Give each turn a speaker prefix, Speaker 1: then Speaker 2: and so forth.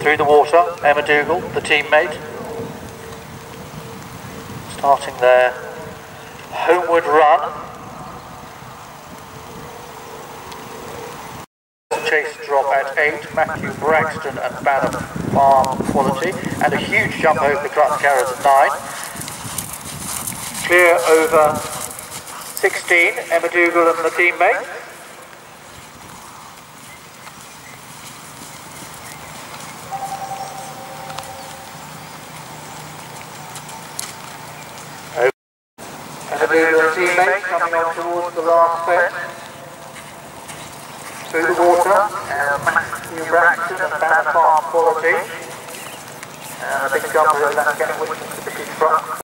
Speaker 1: Through the water, Emma Dougal, the teammate, starting their homeward run. Chase drop at 8, Matthew Braxton and Banner Farm Quality, and a huge jump over the clutch carriers at 9. Clear over 16, Emma Dougal and the teammate. Emma Dougal and teammate coming on towards the last bit. Through the water, Matthew Braxton and Banner Farm Quality. And a big jump over that, getting witness to the big truck.